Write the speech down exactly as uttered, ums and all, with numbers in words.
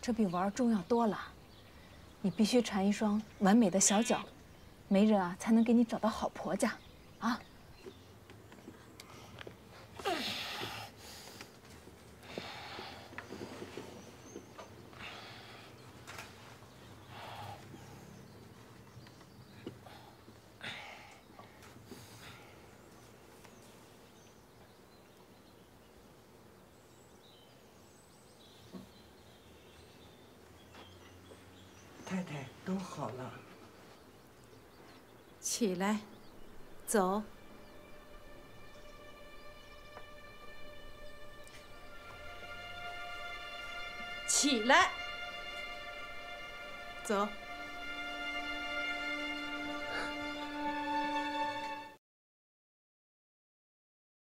这比玩重要多了。你必须缠一双完美的小脚，媒人啊才能给你找到好婆家，啊。 太太，都好了。 起来，走。起来，走。